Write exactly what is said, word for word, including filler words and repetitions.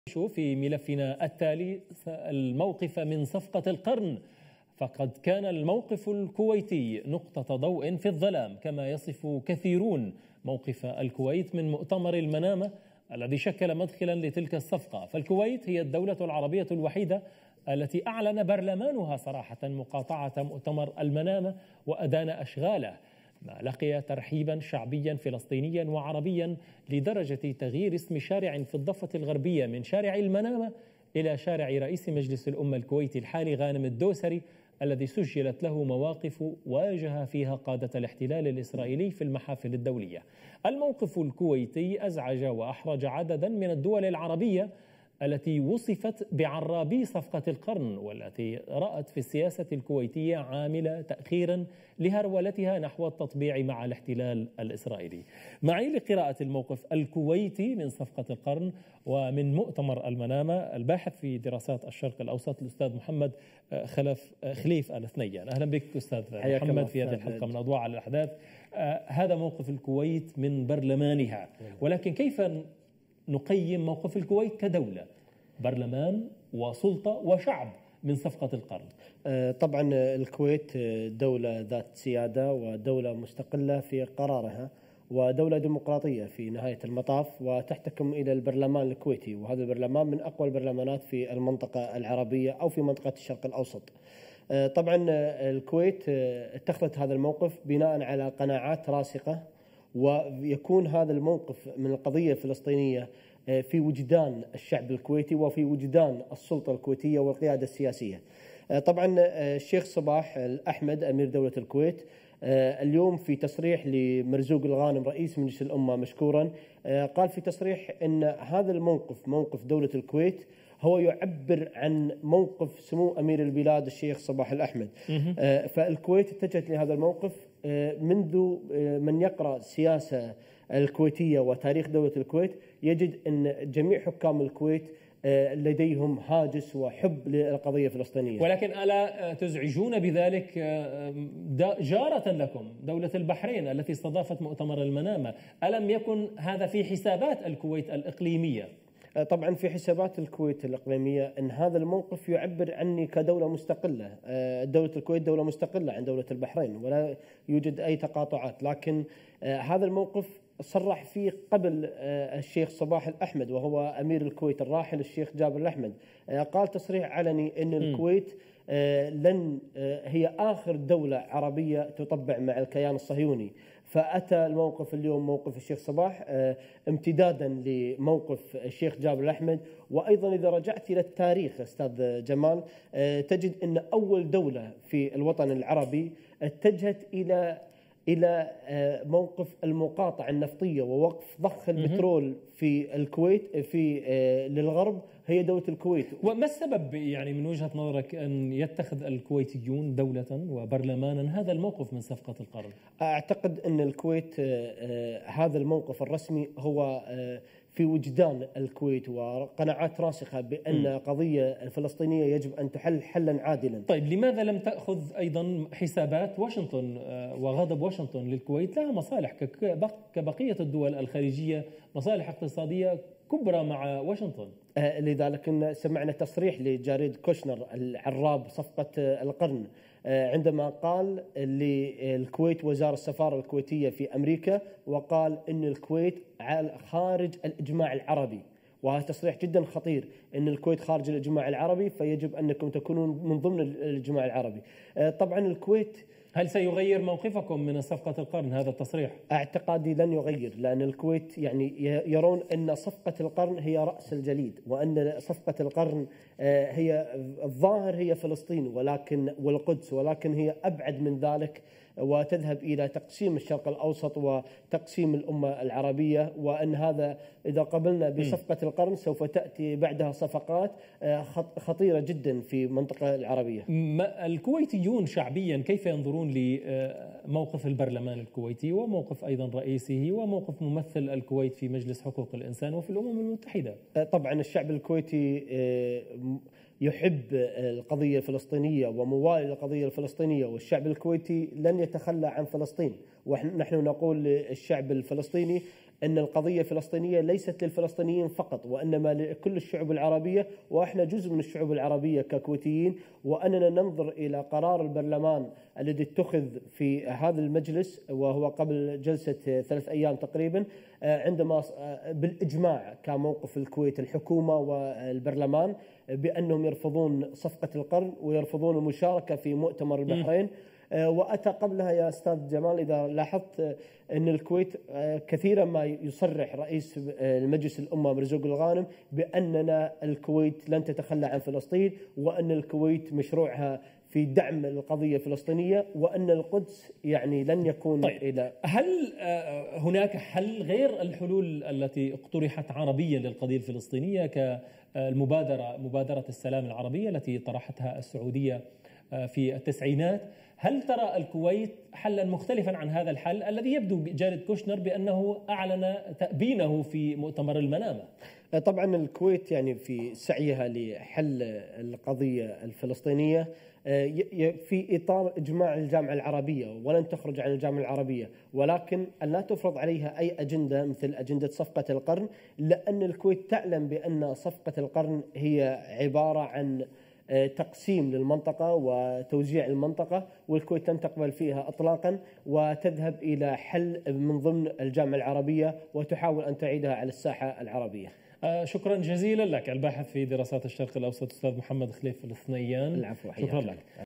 في ملفنا التالي الموقف من صفقة القرن، فقد كان الموقف الكويتي نقطة ضوء في الظلام، كما يصف كثيرون موقف الكويت من مؤتمر المنامة الذي شكل مدخلا لتلك الصفقة. فالكويت هي الدولة العربية الوحيدة التي أعلن برلمانها صراحة مقاطعة مؤتمر المنامة وأدان أشغاله، ما لقي ترحيبا شعبيا فلسطينيا وعربيا لدرجة تغيير اسم شارع في الضفة الغربية من شارع المنامة إلى شارع رئيس مجلس الأمة الكويتي الحالي غانم الدوسري، الذي سجلت له مواقف واجه فيها قادة الاحتلال الإسرائيلي في المحافل الدولية. الموقف الكويتي أزعج وأحرج عددا من الدول العربية التي وصفت بعرابي صفقة القرن، والتي رأت في السياسة الكويتية عامل تأخير لهرولتها نحو التطبيع مع الاحتلال الإسرائيلي. معي لقراءة الموقف الكويتي من صفقة القرن ومن مؤتمر المنامة الباحث في دراسات الشرق الأوسط الأستاذ محمد خلف خليف آل ثنيان. أهلا بك أستاذ محمد في هذه الحلقة من أضواء على الأحداث. آه هذا موقف الكويت من برلمانها، ولكن كيف نقيم موقف الكويت كدولة، برلمان وسلطة وشعب من صفقة القرن؟ طبعا الكويت دولة ذات سيادة ودولة مستقلة في قرارها ودولة ديمقراطية في نهاية المطاف، وتحتكم إلى البرلمان الكويتي، وهذا البرلمان من أقوى البرلمانات في المنطقة العربية أو في منطقة الشرق الأوسط. طبعا الكويت اتخذت هذا الموقف بناء على قناعات راسخة، ويكون هذا الموقف من القضية الفلسطينية في وجدان الشعب الكويتي وفي وجدان السلطة الكويتية والقيادة السياسية. طبعا الشيخ صباح الأحمد أمير دولة الكويت اليوم في تصريح لمرزوق الغانم رئيس مجلس الأمة مشكورا قال في تصريح أن هذا الموقف موقف دولة الكويت هو يعبر عن موقف سمو أمير البلاد الشيخ صباح الأحمد. فالكويت اتجهت لهذا الموقف منذ من يقرأ السياسة الكويتية وتاريخ دولة الكويت يجد أن جميع حكام الكويت لديهم هاجس وحب للقضية الفلسطينية. ولكن ألا تزعجون بذلك جارة لكم دولة البحرين التي استضافت مؤتمر المنامة؟ ألم يكن هذا في حسابات الكويت الإقليمية؟ طبعا في حسابات الكويت الإقليمية أن هذا الموقف يعبر عني كدولة مستقلة. دولة الكويت دولة مستقلة عن دولة البحرين ولا يوجد أي تقاطعات، لكن هذا الموقف صرح فيه قبل الشيخ صباح الأحمد وهو أمير الكويت الراحل الشيخ جابر الأحمد، قال تصريح علني أن الكويت لن هي آخر دولة عربية تطبع مع الكيان الصهيوني. فأتى الموقف اليوم موقف الشيخ صباح امتدادا لموقف الشيخ جابر الأحمد. وأيضا إذا رجعت إلى التاريخ أستاذ جمال تجد أن أول دولة في الوطن العربي اتجهت إلى إلى موقف المقاطعة النفطية ووقف ضخ البترول في الكويت في للغرب هي دولة الكويت. وما السبب يعني من وجهة نظرك أن يتخذ الكويتيون دولة وبرلمانا هذا الموقف من صفقة القرن؟ أعتقد أن الكويت هذا الموقف الرسمي هو في وجدان الكويت وقناعات راسخة بأن قضية الفلسطينية يجب أن تحل حلا عادلا. طيب لماذا لم تأخذ أيضا حسابات واشنطن وغضب واشنطن للكويت؟ لها مصالح كبقية الدول الخارجية، مصالح اقتصادية كبرى مع واشنطن. آه لذلك سمعنا تصريح لجاريد كوشنر العراب صفقة القرن آه عندما قال للكويت وزار السفارة الكويتية في أمريكا وقال إن الكويت خارج الإجماع العربي، وهذا تصريح جدا خطير أن الكويت خارج الإجماع العربي فيجب أنكم تكونون من ضمن الإجماع العربي. آه طبعا الكويت هل سيغير موقفكم من صفقة القرن هذا التصريح؟ اعتقادي لن يغير، لأن الكويت يعني يرون أن صفقة القرن هي رأس الجليد، وأن صفقة القرن هي الظاهر هي فلسطين ولكن والقدس، ولكن هي أبعد من ذلك وتذهب إلى تقسيم الشرق الأوسط وتقسيم الأمة العربية، وأن هذا إذا قبلنا بصفقة القرن سوف تأتي بعدها صفقات خطيرة جدا في المنطقة العربية. الكويتيون شعبيا كيف ينظرون لموقف البرلمان الكويتي وموقف أيضا رئيسه وموقف ممثل الكويت في مجلس حقوق الإنسان وفي الأمم المتحدة؟ طبعا الشعب الكويتي يحب القضية الفلسطينية وموالي للقضية الفلسطينية، والشعب الكويتي لن يتخلى عن فلسطين. ونحن نقول للشعب الفلسطيني أن القضية الفلسطينية ليست للفلسطينيين فقط، وإنما لكل الشعوب العربية، وإحنا جزء من الشعوب العربية ككويتيين، وأننا ننظر إلى قرار البرلمان الذي اتخذ في هذا المجلس وهو قبل جلسة ثلاث أيام تقريبا، عندما بالإجماع كان موقف الكويت الحكومة والبرلمان بأنهم يرفضون صفقة القرن ويرفضون المشاركة في مؤتمر البحرين. وأتى قبلها يا أستاذ جمال إذا لاحظت أن الكويت كثيرا ما يصرح رئيس المجلس الأمة مرزوق الغانم بأننا الكويت لن تتخلى عن فلسطين، وأن الكويت مشروعها في دعم القضية الفلسطينية، وأن القدس يعني لن يكون. طيب، إلى هل هناك حل غير الحلول التي اقترحت عربيا للقضية الفلسطينية كالمبادرة مبادرة السلام العربية التي طرحتها السعودية في التسعينات؟ هل ترى الكويت حلا مختلفا عن هذا الحل الذي يبدو جارد كوشنر بأنه أعلن تأبينه في مؤتمر المنامة؟ طبعا الكويت يعني في سعيها لحل القضية الفلسطينية في إطار إجماع الجامعة العربية، ولن تخرج عن الجامعة العربية، ولكن أن لا تفرض عليها أي أجندة مثل أجندة صفقة القرن، لأن الكويت تعلم بأن صفقة القرن هي عبارة عن تقسيم للمنطقة وتوزيع المنطقة، والكويت لن تقبل فيها إطلاقا، وتذهب إلى حل من ضمن الجامعة العربية وتحاول أن تعيدها على الساحة العربية. شكرا جزيلا لك الباحث في دراسات الشرق الأوسط أستاذ محمد خليف الثنيان. العفو، شكرا لك.